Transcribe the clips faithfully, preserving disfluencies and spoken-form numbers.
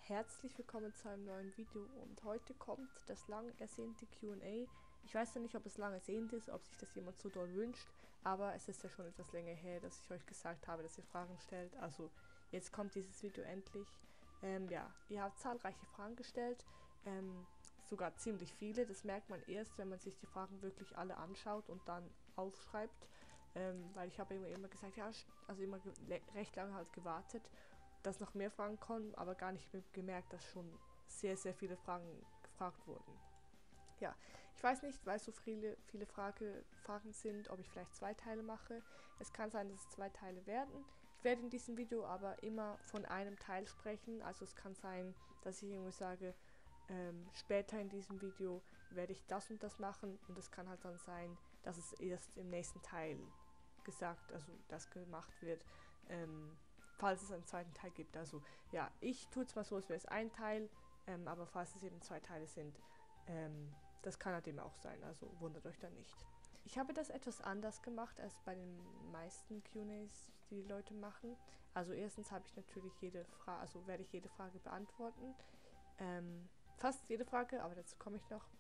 Herzlich willkommen zu einem neuen Video und heute kommt das lang ersehnte Q und A. Ich weiß ja nicht, ob es lang ersehnt ist, ob sich das jemand so doll wünscht, aber es ist ja schon etwas länger her, dass ich euch gesagt habe, dass ihr Fragen stellt. Also jetzt kommt dieses Video endlich. Ähm, ja, ihr habt zahlreiche Fragen gestellt, ähm, sogar ziemlich viele. Das merkt man erst, wenn man sich die Fragen wirklich alle anschaut und dann aufschreibt. Ähm, weil ich habe immer, immer gesagt, ja, also immer recht lange halt gewartet, dass noch mehr Fragen kommen, aber gar nicht gemerkt, dass schon sehr, sehr viele Fragen gefragt wurden. Ja, ich weiß nicht, weil so viele, viele Frage, Fragen sind, ob ich vielleicht zwei Teile mache. Es kann sein, dass es zwei Teile werden. Ich werde in diesem Video aber immer von einem Teil sprechen. Also es kann sein, dass ich irgendwie sage, ähm, später in diesem Video werde ich das und das machen. Und es kann halt dann sein, dass es erst im nächsten Teil gesagt, also das gemacht wird. Ähm, falls es einen zweiten Teil gibt. Also ja, ich tue es mal so, als wäre es ein Teil, ähm, aber falls es eben zwei Teile sind, ähm, das kann halt eben auch sein, also wundert euch da nicht. Ich habe das etwas anders gemacht als bei den meisten Q und As, die, die Leute machen. Also erstens habe ich natürlich jede Frage, also werde ich jede Frage beantworten. Ähm, fast jede Frage, aber dazu komme ich noch.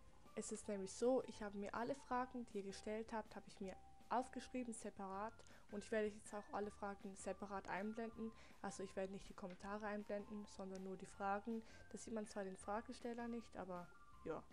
Es ist nämlich so, ich habe mir alle Fragen, die ihr gestellt habt, habe ich mir aufgeschrieben, separat, und ich werde jetzt auch alle Fragen separat einblenden. Also ich werde nicht die Kommentare einblenden, sondern nur die Fragen. Das sieht man zwar den Fragesteller nicht, aber ja,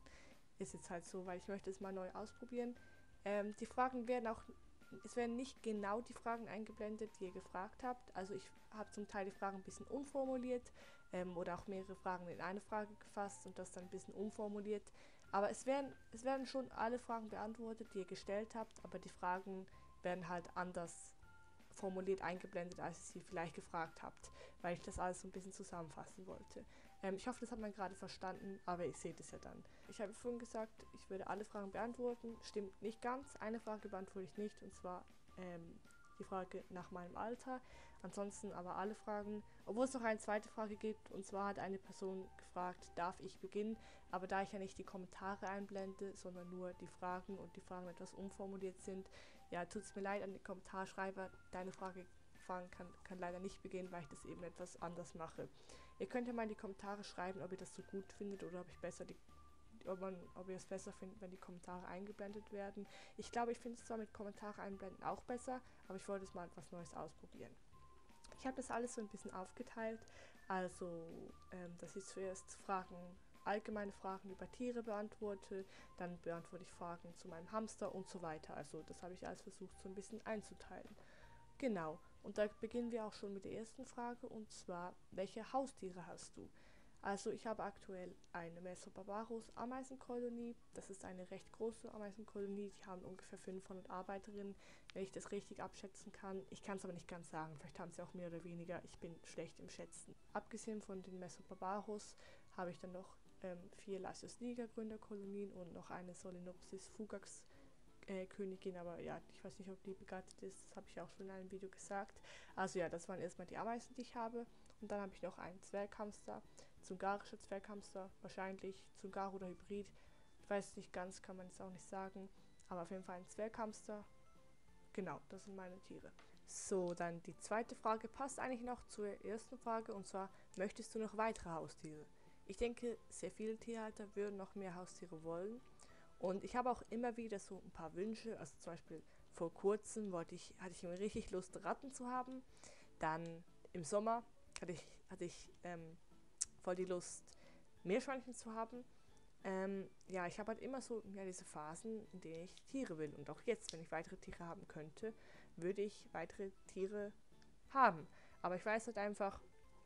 ist jetzt halt so, weil ich möchte es mal neu ausprobieren. Ähm, die Fragen werden auch, es werden nicht genau die Fragen eingeblendet, die ihr gefragt habt. Also ich habe zum Teil die Fragen ein bisschen umformuliert ähm, oder auch mehrere Fragen in eine Frage gefasst und das dann ein bisschen umformuliert. Aber es werden, es werden schon alle Fragen beantwortet, die ihr gestellt habt, aber die Fragen werden halt anders formuliert eingeblendet, als ihr sie vielleicht gefragt habt, weil ich das alles so ein bisschen zusammenfassen wollte. Ähm, ich hoffe, das hat man gerade verstanden, aber ihr seht es ja dann. Ich habe vorhin gesagt, ich würde alle Fragen beantworten. Stimmt nicht ganz. Eine Frage beantworte ich nicht, und zwar ähm, die Frage nach meinem Alter. Ansonsten aber alle Fragen, obwohl es noch eine zweite Frage gibt, und zwar hat eine Person gefragt, darf ich beginnen? Aber da ich ja nicht die Kommentare einblende, sondern nur die Fragen und die Fragen etwas umformuliert sind, ja, tut es mir leid an die Kommentarschreiber, deine Frage kann, kann leider nicht beginnen, weil ich das eben etwas anders mache. Ihr könnt ja mal in die Kommentare schreiben, ob ihr das so gut findet oder ob ich besser die Ob, man, ob ihr es besser findet, wenn die Kommentare eingeblendet werden. Ich glaube, ich finde es zwar mit Kommentare einblenden auch besser, aber ich wollte es mal etwas Neues ausprobieren. Ich habe das alles so ein bisschen aufgeteilt, also ähm, dass ich zuerst Fragen, allgemeine Fragen über Tiere beantworte, dann beantworte ich Fragen zu meinem Hamster und so weiter. Also das habe ich alles versucht so ein bisschen einzuteilen. Genau, und da beginnen wir auch schon mit der ersten Frage, und zwar, welche Haustiere hast du? Also ich habe aktuell eine Mesobarbaros Ameisenkolonie. Das ist eine recht große Ameisenkolonie. Die haben ungefähr fünfhundert Arbeiterinnen, wenn ich das richtig abschätzen kann. Ich kann es aber nicht ganz sagen. Vielleicht haben sie auch mehr oder weniger. Ich bin schlecht im Schätzen. Abgesehen von den Mesobarbaros habe ich dann noch ähm, vier Lasius niger Gründerkolonien und noch eine Solenopsis fugax äh, Königin, aber ja, ich weiß nicht, ob die begattet ist, das habe ich auch schon in einem Video gesagt. Also ja, das waren erstmal die Ameisen, die ich habe. Und dann habe ich noch einen Zwerghamster, zungarischer Zwerghamster, wahrscheinlich Zungar oder Hybrid. Ich weiß nicht ganz, kann man es auch nicht sagen. Aber auf jeden Fall ein Zwerghamster. Genau, das sind meine Tiere. So, dann die zweite Frage passt eigentlich noch zur ersten Frage, und zwar, möchtest du noch weitere Haustiere? Ich denke, sehr viele Tierhalter würden noch mehr Haustiere wollen. Und ich habe auch immer wieder so ein paar Wünsche. Also zum Beispiel vor kurzem wollte ich, hatte ich immer richtig Lust, Ratten zu haben. Dann im Sommer hatte ich, hatte ich ähm, voll die Lust, Meerschweinchen zu haben. Ähm, ja, ich habe halt immer so ja, diese Phasen, in denen ich Tiere will. Und auch jetzt, wenn ich weitere Tiere haben könnte, würde ich weitere Tiere haben. Aber ich weiß halt einfach,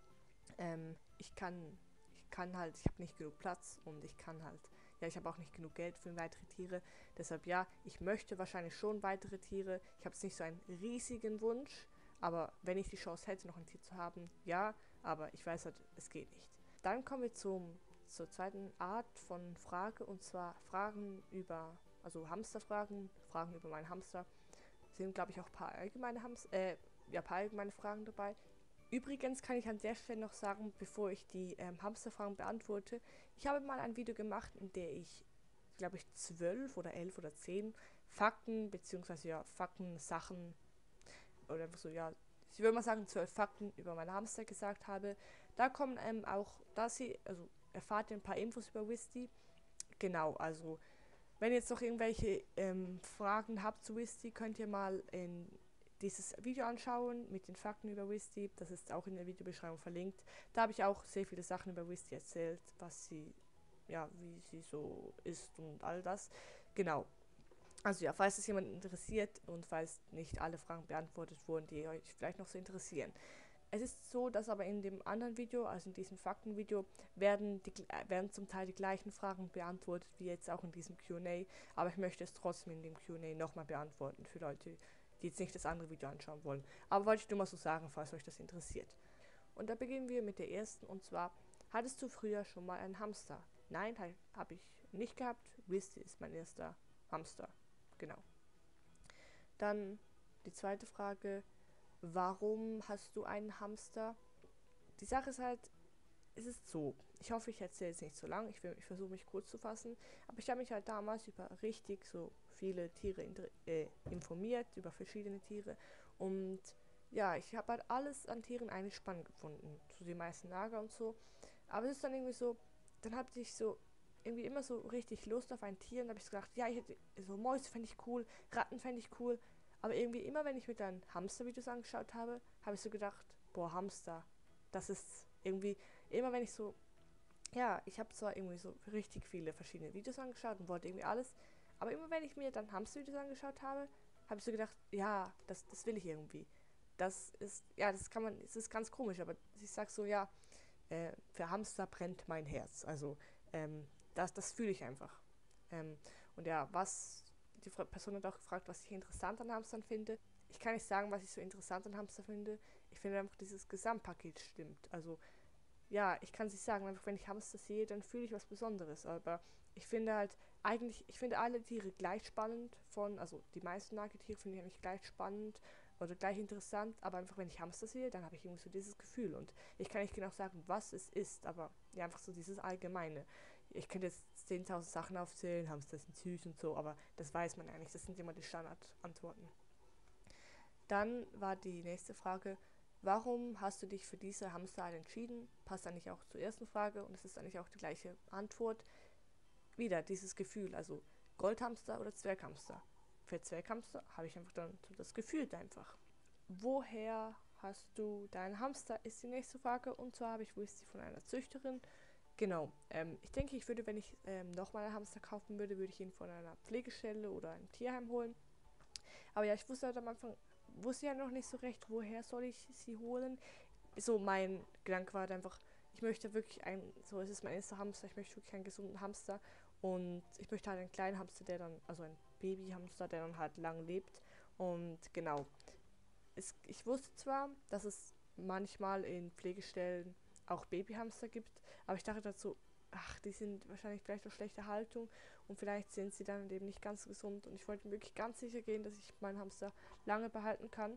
ähm, ich kann, ich kann halt, ich habe nicht genug Platz, und ich kann halt, ja, ich habe auch nicht genug Geld für weitere Tiere. Deshalb ja, ich möchte wahrscheinlich schon weitere Tiere. Ich habe jetzt nicht so einen riesigen Wunsch, aber wenn ich die Chance hätte, noch ein Tier zu haben, ja, aber ich weiß halt, es geht nicht. Dann kommen wir zum, zur zweiten Art von Frage, und zwar Fragen über, also Hamsterfragen, Fragen über meinen Hamster. Es sind, glaube ich, auch ein paar allgemeine, Hamster, äh, ja, paar allgemeine Fragen dabei. Übrigens kann ich an der Stelle noch sagen, bevor ich die ähm, Hamsterfragen beantworte, ich habe mal ein Video gemacht, in der ich, glaube ich, zwölf oder elf oder zehn Fakten, beziehungsweise ja, Fakten, Sachen, oder so, ja, ich würde mal sagen, zwölf Fakten über meine Hamster gesagt habe. Da kommen ähm, auch, da sie, also erfahrt ihr ein paar Infos über Wisty. Genau, also wenn ihr jetzt noch irgendwelche ähm, Fragen habt zu Wisty, könnt ihr mal in dieses Video anschauen mit den Fakten über Wisty. Das ist auch in der Videobeschreibung verlinkt. Da habe ich auch sehr viele Sachen über Wisty erzählt, was sie, ja, wie sie so ist und all das. Genau. Also ja, falls es jemand interessiert und falls nicht alle Fragen beantwortet wurden, die euch vielleicht noch so interessieren. Es ist so, dass aber in dem anderen Video, also in diesem Faktenvideo, werden, die, werden zum Teil die gleichen Fragen beantwortet wie jetzt auch in diesem Q und A, aber ich möchte es trotzdem in dem Q und A nochmal beantworten für Leute, die jetzt nicht das andere Video anschauen wollen. Aber wollte ich nur mal so sagen, falls euch das interessiert. Und da beginnen wir mit der ersten, und zwar, hattest du früher schon mal einen Hamster? Nein, habe ich nicht gehabt. Wisty ist mein erster Hamster. Genau. Dann die zweite Frage, warum hast du einen Hamster? Die Sache ist halt, es ist so, ich hoffe, ich erzähle jetzt nicht so lang, ich, ich versuche mich kurz zu fassen, aber ich habe mich halt damals über richtig so viele Tiere äh, informiert, über verschiedene Tiere, und ja, ich habe halt alles an Tieren eigentlich spannend gefunden, so die meisten Lager und so, aber es ist dann irgendwie so, dann hatte ich so irgendwie immer so richtig Lust auf ein Tier und habe ich so gedacht, ja, ich hätte so Mäuse fände ich cool, Ratten fände ich cool, aber irgendwie immer, wenn ich mir dann Hamster-Videos angeschaut habe, habe ich so gedacht, boah, Hamster, das ist irgendwie, immer wenn ich so, ja, ich habe zwar irgendwie so richtig viele verschiedene Videos angeschaut und wollte irgendwie alles, aber immer wenn ich mir dann Hamster-Videos angeschaut habe, habe ich so gedacht, ja, das, das will ich irgendwie. Das ist, ja, das kann man, es ist ganz komisch, aber ich sag so, ja, äh, für Hamster brennt mein Herz. Also, ähm, das, das fühle ich einfach. Ähm, und ja, was, die Person hat auch gefragt, was ich interessant an Hamstern finde. Ich kann nicht sagen, was ich so interessant an Hamster finde. Ich finde einfach, dieses Gesamtpaket stimmt. Also, ja, ich kann es nicht sagen, einfach wenn ich Hamster sehe, dann fühle ich was Besonderes. Aber ich finde halt, eigentlich, ich finde alle Tiere gleich spannend von, also die meisten Nagetiere finde ich eigentlich gleich spannend oder gleich interessant, aber einfach wenn ich Hamster sehe, dann habe ich irgendwie so dieses Gefühl und ich kann nicht genau sagen, was es ist, aber ja, einfach so dieses Allgemeine. Ich könnte jetzt zehntausend Sachen aufzählen, Hamster sind süß und so, aber das weiß man eigentlich, das sind immer die Standardantworten. Dann war die nächste Frage, warum hast du dich für diese Hamsterart entschieden? Passt eigentlich auch zur ersten Frage und es ist eigentlich auch die gleiche Antwort. Wieder dieses Gefühl, also Goldhamster oder Zwerghamster. Für Zwerghamster habe ich einfach dann so das Gefühl einfach. Woher hast du deinen Hamster, ist die nächste Frage, und zwar habe ich Wisty von einer Züchterin. Genau, ähm, ich denke, ich würde, wenn ich ähm, nochmal einen Hamster kaufen würde, würde ich ihn von einer Pflegestelle oder einem Tierheim holen. Aber ja, ich wusste halt am Anfang, wusste ja noch nicht so recht, woher soll ich sie holen. So mein Gedanke war halt einfach, ich möchte wirklich ein, so es ist mein erster Hamster, ich möchte wirklich einen gesunden Hamster und ich möchte halt einen kleinen Hamster, der dann, also ein Babyhamster, der dann halt lang lebt. Und genau, es, ich wusste zwar, dass es manchmal in Pflegestellen auch Babyhamster gibt, aber ich dachte dazu, ach, die sind wahrscheinlich vielleicht auf schlechter Haltung und vielleicht sind sie dann eben nicht ganz gesund und ich wollte wirklich ganz sicher gehen, dass ich meinen Hamster lange behalten kann.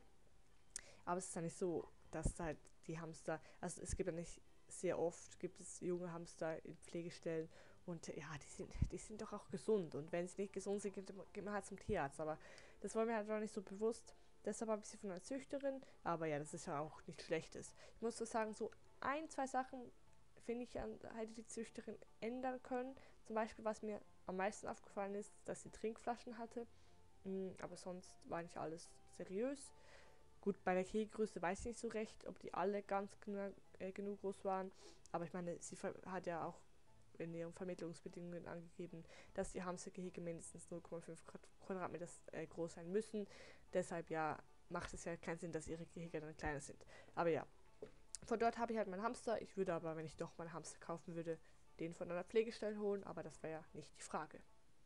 Aber es ist ja nicht so, dass halt die Hamster, also es gibt ja nicht sehr oft, gibt es junge Hamster in Pflegestellen und ja, die sind, die sind doch auch gesund und wenn sie nicht gesund sind, geht man halt zum Tierarzt, aber das war mir halt noch nicht so bewusst. Deshalb habe ich sie von einer Züchterin, aber ja, das ist ja auch nichts Schlechtes. Ich muss so sagen, so ein, zwei Sachen finde ich, an, hätte die Züchterin ändern können. Zum Beispiel, was mir am meisten aufgefallen ist, dass sie Trinkflaschen hatte, aber sonst war nicht alles seriös. Gut, bei der Kegelgröße weiß ich nicht so recht, ob die alle ganz genu äh, genug groß waren. Aber ich meine, sie hat ja auch in ihren Vermittlungsbedingungen angegeben, dass die Hamstergehege mindestens null Komma fünf Quadratmeter äh, groß sein müssen. Deshalb ja, macht es ja keinen Sinn, dass ihre Gehege dann kleiner sind. Aber ja, von dort habe ich halt meinen Hamster. Ich würde aber, wenn ich doch meinen Hamster kaufen würde, den von einer Pflegestelle holen. Aber das wäre ja nicht die Frage.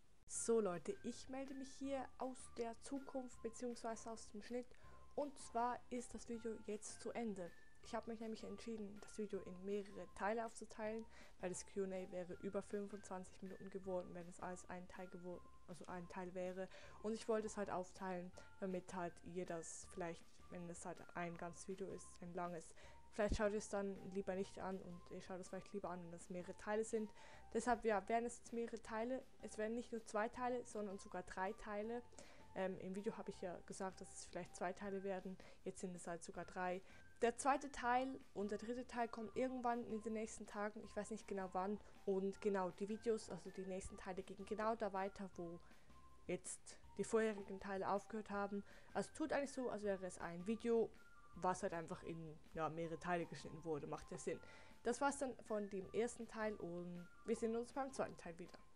So Leute, ich melde mich hier aus der Zukunft bzw. aus dem Schnitt. Und zwar ist das Video jetzt zu Ende. Ich habe mich nämlich entschieden, das Video in mehrere Teile aufzuteilen, weil das Q und A wäre über fünfundzwanzig Minuten geworden, wenn es alles ein Teil geworden, also ein Teil wäre. Und ich wollte es halt aufteilen, damit halt ihr das vielleicht, wenn es halt ein ganzes Video ist, ein langes, vielleicht schaut ihr es dann lieber nicht an und ihr schaut es vielleicht lieber an, wenn das mehrere Teile sind. Deshalb ja, werden es jetzt mehrere Teile. Es werden nicht nur zwei Teile, sondern sogar drei Teile. Ähm, Im Video habe ich ja gesagt, dass es vielleicht zwei Teile werden. Jetzt sind es halt sogar drei. der zweite Teil und der dritte Teil kommen irgendwann in den nächsten Tagen. Ich weiß nicht genau wann. Und genau, die Videos, also die nächsten Teile gehen genau da weiter, wo jetzt die vorherigen Teile aufgehört haben. Also tut eigentlich so, als wäre es ein Video, was halt einfach in ja, mehrere Teile geschnitten wurde. Macht ja Sinn. Das war's dann von dem ersten Teil und wir sehen uns beim zweiten Teil wieder.